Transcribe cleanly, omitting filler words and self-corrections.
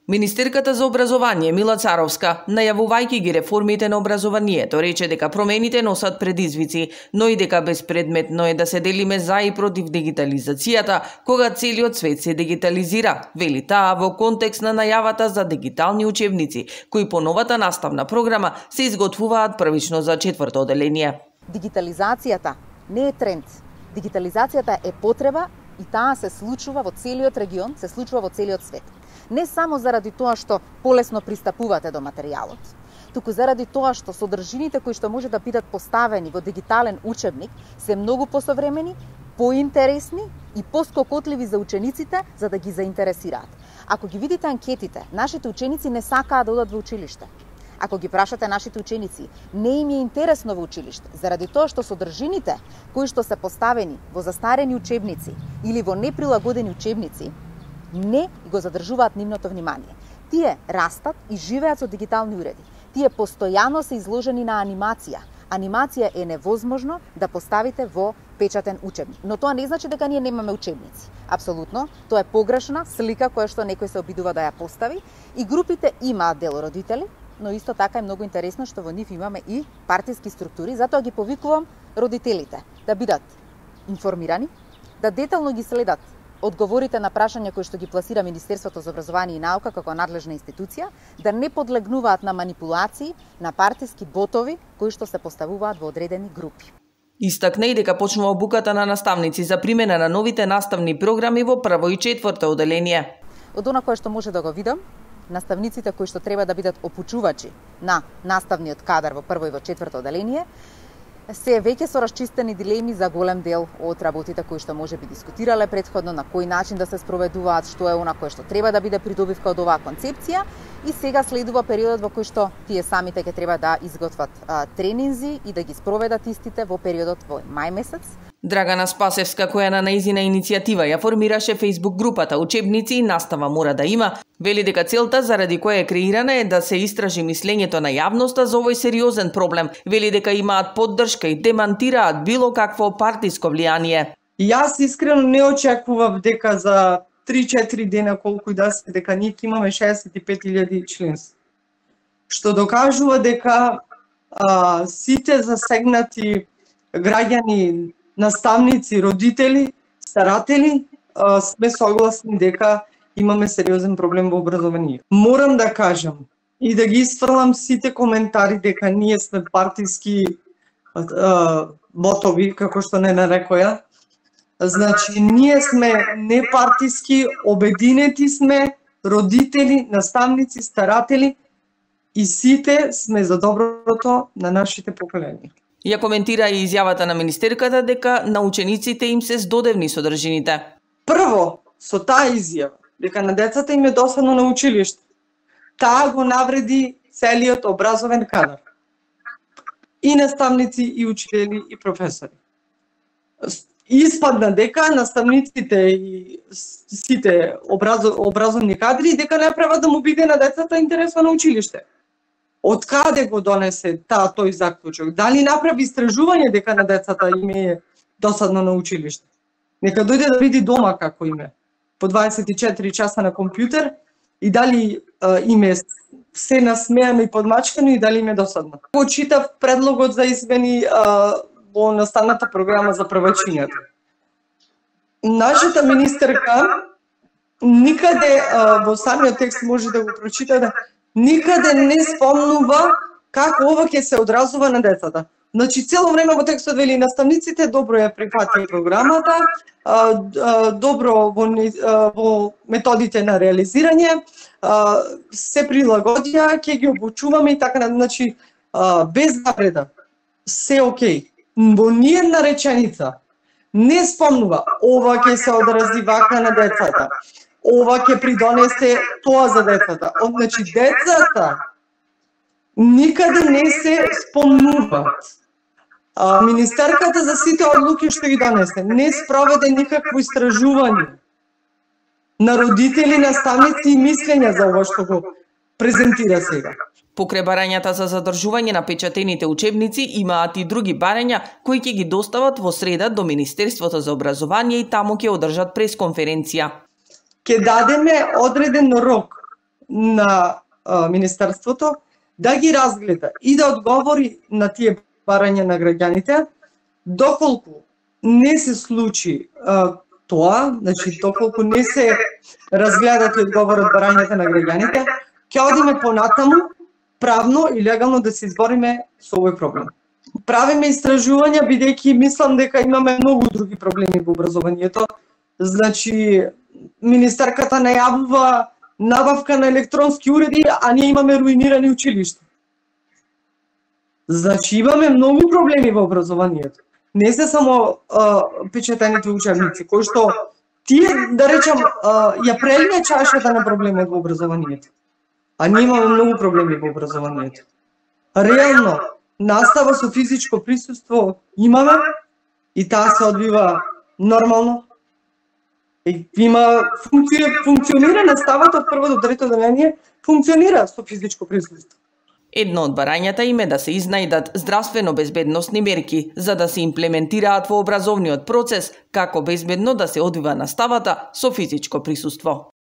Министерката за образование Мила Царовска, најавувајќи ги реформите на образованието, рече дека промените носат предизвици, но и дека безпредметно е да се делиме за и против дигитализацијата, кога целиот свет се дигитализира, вели таа во контекст на најавата за дигитални учебници, кои по новата наставна програма се изготвуваат првично за 4-то оделение. Дигитализацијата не е тренд. Дигитализацијата е потреба и таа се случува во целиот регион, се случува во целиот свет. Не само заради тоа што полесно пристапувате до материјалот, туку заради тоа што содржините кои што може да бидат поставени во дигитален учебник се многу посовремени, поинтересни и поскокотливи за учениците за да ги заинтересираат. Ако ги видите анкетите, нашите ученици не сакаат да одат во училиште. Ако ги прашате нашите ученици, не им е интересно во училиште, заради тоа што содржините кои што се поставени во застарени учебници или во неприлагодени учебници не го задржуваат нивното внимание. Тие растат и живеат со дигитални уреди. Тие постојано се изложени на анимација. Анимација е невозможно да поставите во печатен учебник. Но тоа не значи дека ние немаме учебници. Апсолутно, тоа е погрешна слика која што некој се обидува да ја постави и групите имаат дел родители, но исто така е многу интересно што во нив имаме и партиски структури, затоа ги повикувам родителите да бидат информирани, да детално ги следат одговорите на прашања кои што ги пласира Министерството за образование и наука како надлежна институција, да не подлегнуваат на манипулации, на партиски ботови кои што се поставуваат во одредени групи. Истакна и дека почнува обуката на наставници за примена на новите наставни програми во 1-во и 4-то оделение. Од она кое што може да го видам, наставниците кои што треба да бидат опучувачи на наставниот кадар во 1-во и во 4-то оделение, се веќе со расчистени дилеми за голем дел од работите кои што може би дискутирале претходно, на кој начин да се спроведуваат, што е она кое што треба да биде придобивка од оваа концепција, и сега следува периодот во кој што тие самите ќе треба да изготват тренинзи и да ги спроведат истите во периодот во мај месец. Драгана Спасевска, која на нејзина иницијатива ја формираше Facebook групата Учебници и настава мора да има, вели дека целта заради која е креирана е да се истражи мислењето на јавноста за овој сериозен проблем. Вели дека имаат поддршка и демантираат било какво партиско влијание. Јас искрено не очекував дека за 3-4 дена, колку и да се, дека ние имаме 65.000 членства. Што докажува дека сите засегнати граѓани, наставници, родители, старатели, сме согласни дека имаме сериозен проблем во образование. Морам да кажам и да ги исфрлам сите коментари дека ние сме партиски ботови, како што не нарекоја. Значи, ние сме непартиски, обединети сме, родители, наставници, старатели и сите сме за доброто на нашите поколенија. Ја коментира и изјавата на министерката дека на учениците им се здодевни содржините. Прво, со таа изјава, дека на децата им е досадно на училиште, таа го навреди целиот образовен кадар. И наставници, и учители, и професори. Испадна дека наставниците и сите образовни кадри дека не прават да му биде на децата интересно на училиште. Од каде го донесе тој заклучок? Дали направи истражување дека на децата им е досадно на училиште? Нека дојде да види дома како им е. По 24 часа на компјутер и дали им е се насмеано и подмачкано и дали им е досадно. Го читав предлогот за измени во наставната програма за првачињата. Нашата министерка никаде во самиот текст може да го прочитате, никаде не спомнува како ова ќе се одразува на децата. Значи, цело време во текстот вели наставниците добро ја прифатија програмата, добро во методите на реализирање, се прилагодија, ќе ги обучуваме и така, значи, без навреда, се окей. Во ниједна реченица не спомнува ова ќе се одрази вака на децата, ова ќе придонесе тоа за децата. Значи, децата никаде не се спомнуваат. Министерката за сите одлуки што ги донесе не спроведе никакво истражување на родители, наставници и мислења за ова што го презентира сега. Покрај барањата за задржување на печатените учебници, имаат и други барања кои ќе ги достават во среда до Министерството за образование и таму ќе одржат пресконференција. Ќе дадеме одреден рок на Министерството да ги разгледа и да одговори на тие барања на граѓаните, доколку не се случи тоа, значи доколку не се разгледат и одговорат барањата на граѓаните, ќе одиме понатаму правно и легално да се избориме со овој проблем. Правиме истражувања бидејќи мислам дека имаме многу други проблеми во образованието. Значи министерката најавува набавка на електронски уреди, а ние имаме руинирани училишта. Значи имаме многу проблеми во образованието. Не се само печатените учебници, кои што тие, да речам, ја прелија чашата на проблемот во образованието. А ние имаме многу проблеми во образованието. Реално, настава со физичко присуство имаме и таа се одвива нормално. Има функционира наставата од прво до трето одделение, функционира со физичко присуство. Едно од барањата им е да се изнајдат здравствено безбедносни мерки за да се имплементираат во образовниот процес како безбедно да се одвива наставата со физичко присуство.